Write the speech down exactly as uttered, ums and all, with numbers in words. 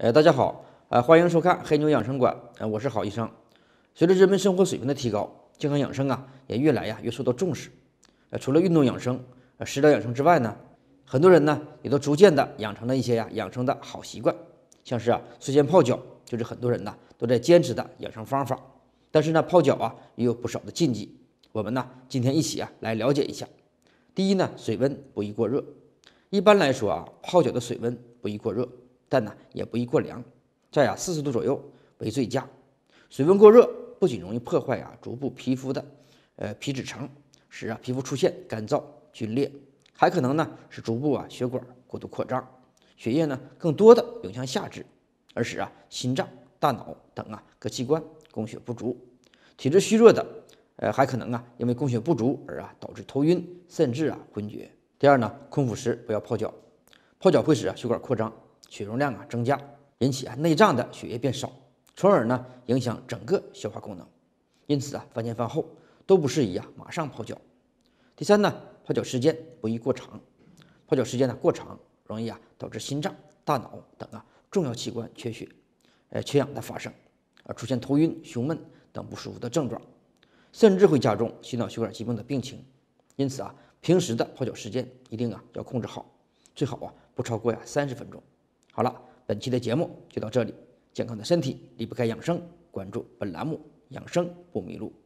呃，大家好，呃，欢迎收看黑牛养生馆，呃，我是郝医生。随着人们生活水平的提高，健康养生啊也越来呀越受到重视。呃，除了运动养生、呃食疗养生之外呢，很多人呢也都逐渐的养成了一些呀养生的好习惯，像是啊睡前泡脚，就是很多人呢都在坚持的养生方法。但是呢，泡脚啊也有不少的禁忌，我们呢今天一起啊来了解一下。第一呢，水温不宜过热。一般来说啊，泡脚的水温不宜过热，但呢也不宜过凉，在啊四十度左右为最佳。水温过热不仅容易破坏啊足部皮肤的呃皮脂层，使啊皮肤出现干燥皲裂，还可能呢使足部啊血管过度扩张，血液呢更多的涌向下肢，而使啊心脏、大脑等啊各器官供血不足。体质虚弱的，呃还可能啊因为供血不足而啊导致头晕，甚至啊昏厥。第二呢，空腹时不要泡脚，泡脚会使啊血管扩张，血容量啊增加，引起啊内脏的血液变少，从而呢影响整个消化功能。因此啊，饭前饭后都不适宜啊马上泡脚。第三呢，泡脚时间不宜过长，泡脚时间呢过长，容易啊导致心脏、大脑等啊重要器官缺血，呃缺氧的发生，而出现头晕、胸闷等不舒服的症状，甚至会加重心脑血管疾病的病情。因此啊，平时的泡脚时间一定啊要控制好，最好啊不超过呀三十分钟。好了，本期的节目就到这里，健康的身体离不开养生，关注本栏目，养生不迷路。